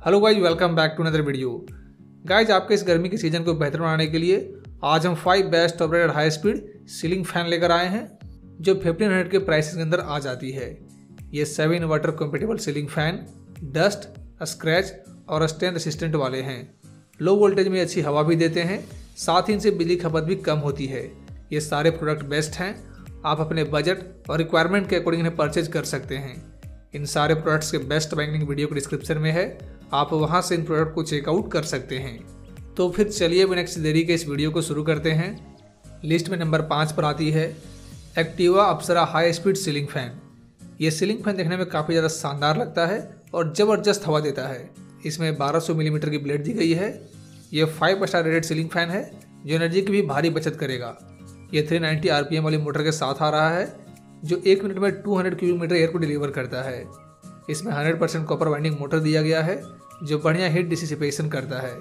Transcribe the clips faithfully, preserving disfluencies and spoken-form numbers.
Hello guys, welcome back to another video. Guys, आपके इस गर्मी के सीजन को बेहतर बनाने के लिए आज हम five best top rated high speed ceiling fan लेकर आए हैं जो फिफ्टीन हंड्रेड के प्राइस के अंदर आ जाती है। ये seven inverter compatible ceiling fan dust, scratch और स्टेन रेसिस्टेंट वाले हैं। लो वोल्टेज में अच्छी हवा भी देते हैं, साथ ही इनसे बिजली खपत भी कम होती है। ये सारे प्रोडक्ट बेस्ट हैं, आप अपने बजट और रिक्वायरमेंट के अकॉर्डिंग इन्हें परचेज कर सकते हैं। इन सारे प्रोडक्ट्स के बेस्ट बाइंडिंग वीडियो को डिस्क्रिप्शन में है, आप वहां से इन प्रोडक्ट को चेकआउट कर सकते हैं। तो फिर चलिए बिना किसी देरी के इस वीडियो को शुरू करते हैं। लिस्ट में नंबर पाँच पर आती है Activa Apsara high speed ceiling fan. ये सीलिंग फैन देखने में काफ़ी ज़्यादा शानदार लगता है और ज़बरदस्त हवा देता है। इसमें बारह सौ मिलीमीटर की ब्लेड दी गई है। ये five star rated ceiling fan है जो एनर्जी की भी भारी बचत करेगा। ये तीन सौ नब्बे आरपीएम वाली मोटर के साथ आ रहा है जो एक मिनट में दो सौ क्यूबिक मीटर एयर को डिलीवर करता है। इसमें hundred percent copper winding motor दिया गया है जो बढ़िया हीट डिसिसिपेशन करता है।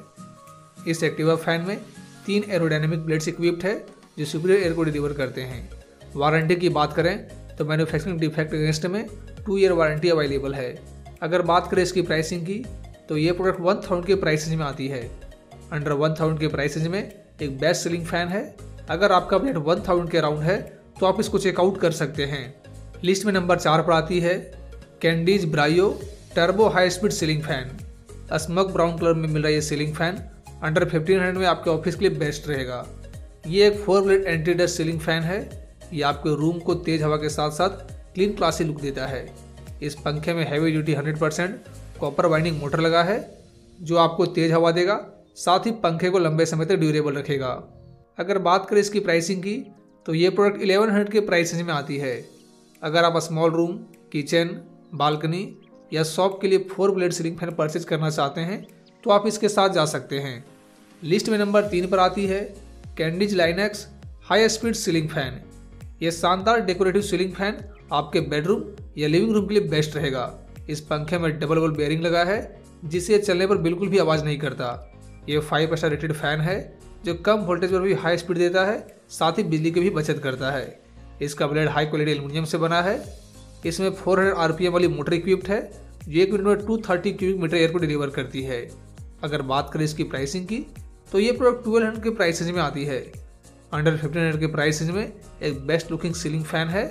इस एक्टिवा फैन में तीन एरोडायनेमिक ब्लेड्स इक्विप्ड है जो सुपीरियर एयर को डिलीवर करते हैं। वारंटी की बात करें तो मैन्युफैक्चरिंग डिफेक्ट अगेंस्ट में टू ईयर वारंटी अवेलेबल है। अगर बात करें इसकी प्राइसिंग की तो ये प्रोडक्ट वन थाउजेंड के प्राइसेज में आती है। अंडर वन थाउजेंड के प्राइसेज में एक बेस्ट सीलिंग फैन है। अगर आपका बजट वन थाउजेंड के अराउंड है तो आप इसको चेकआउट कर सकते हैं। लिस्ट में नंबर चार पर आती है Candes Brio Turbo high speed ceiling fan. Smoke brown colour में मिल रहा है ये ceiling fan under fifteen hundred में आपके ऑफिस के लिए बेस्ट रहेगा। ये एक four blade anti dust ceiling fan है। ये आपके रूम को तेज हवा के साथ साथ क्लीन क्लासी लुक देता है। इस पंखे में heavy duty hundred percent copper winding motor लगा है जो आपको तेज हवा देगा, साथ ही पंखे को लंबे समय तक ड्यूरेबल रखेगा। अगर बात करें इसकी प्राइसिंग की तो ये प्रोडक्ट इलेवन हंड्रेड के प्राइस में आती है। अगर आप स्मॉल रूम, किचन, बालकनी या शॉप के लिए four blade ceiling fan purchase करना चाहते हैं तो आप इसके साथ जा सकते हैं। लिस्ट में नंबर तीन पर आती है Candes Linex high speed ceiling fan. ये शानदार डेकोरेटिव सीलिंग फैन आपके बेडरूम या लिविंग रूम के लिए बेस्ट रहेगा। इस पंखे में डबल बॉल बेयरिंग लगा है जिससे चलने पर बिल्कुल भी आवाज़ नहीं करता। ये फाइव स्टार रेटेड फैन है जो कम वोल्टेज पर भी हाई स्पीड देता है, साथ ही बिजली की भी बचत करता है। इसका ब्लेड हाई क्वालिटी एल्यूमिनियम से बना है। इसमें फोर हंड्रेड आरपीएम वाली मोटर इक्विप्ड है जो एक मिनट में two thirty cubic metre air को डिलीवर करती है। अगर बात करें इसकी प्राइसिंग की तो ये प्रोडक्ट ट्वेल्व हंड्रेड के प्राइसेज में आती है। अंडर फिफ्टीन हंड्रेड के प्राइसेज में एक बेस्ट लुकिंग सीलिंग फैन है।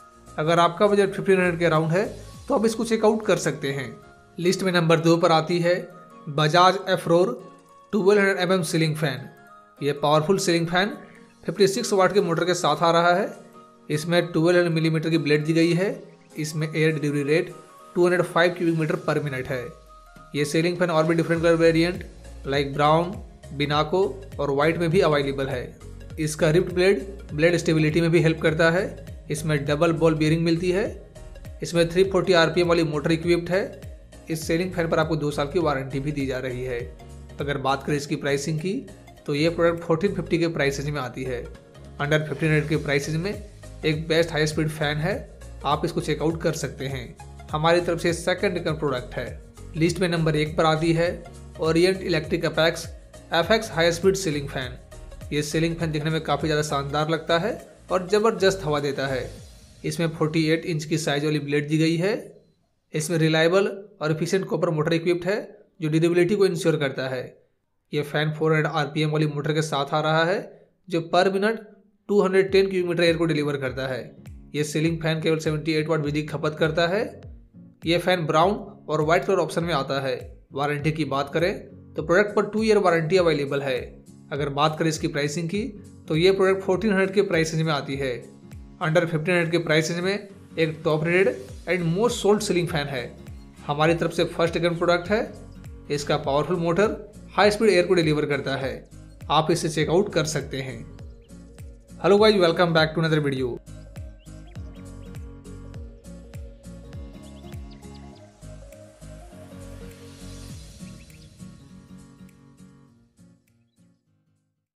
अगर आपका बजट फिफ्टीन हंड्रेड के अराउंड है तो आप इसको चेकआउट कर सकते हैं। लिस्ट में नंबर दो पर आती है Bajaj Frore twelve hundred M M ceiling fan. ये powerful ceiling fan fifty six watt के मोटर के साथ आ रहा है। इसमें ट्वेल्व हंड्रेड मिलीमीटर की ब्लेड दी गई है। इसमें air delivery rate two hundred five cubic metre per minute है। ये सीलिंग फैन और भी different colour variant like brown, बिनाको और वाइट में भी अवेलेबल है। इसका रिप्ड ब्लेड ब्लेड स्टेबिलिटी में भी हेल्प करता है। इसमें डबल बॉल बियरिंग मिलती है। इसमें थ्री फोर्टी आरपीएम वाली मोटर इक्विप्ड है। इस सीलिंग फैन पर आपको दो साल की वारंटी भी दी जा रही है। अगर बात करें इसकी प्राइसिंग की तो ये प्रोडक्ट फोर्टीन फिफ्टी के प्राइसेज में आती है। अंडर फिफ्टीन हंड्रेड के प्राइसेज में एक बेस्ट हाई स्पीड फैन है, आप इसको चेकआउट कर सकते हैं। हमारी तरफ से सेकंड रिकन प्रोडक्ट है। लिस्ट में नंबर एक पर आती है Orient Electric Apex FX high speed ceiling fan. ये सीलिंग फैन दिखने में काफ़ी ज़्यादा शानदार लगता है और ज़बरदस्त हवा देता है। इसमें अड़तालीस इंच की साइज वाली ब्लेड दी गई है। इसमें रिलायबल और एफिशिएंट कॉपर मोटर इक्विप्ड है जो ड्यूरेबिलिटी को इंश्योर करता है। यह फैन फोर हंड्रेड आरपीएम वाली मोटर के साथ आ रहा है जो per minute two hundred ten cubic metre air को डिलीवर करता है। यह सीलिंग फैन केवल अठहत्तर वाट बिजली खपत करता है। यह फैन ब्राउन और व्हाइट कलर ऑप्शन में आता है। वारंटी की बात करें तो प्रोडक्ट पर टू ईयर वारंटी अवेलेबल है। अगर बात करें इसकी प्राइसिंग की तो ये प्रोडक्ट फोर्टीन हंड्रेड के प्राइसेज में आती है। अंडर फिफ्टीन हंड्रेड के प्राइसेज में एक top rated and most sold ceiling fan है। हमारी तरफ से फर्स्ट सेकंड प्रोडक्ट है। इसका powerful motor high speed air को डिलीवर करता है, आप इसे चेकआउट कर सकते हैं। Hello guys, welcome back to another video.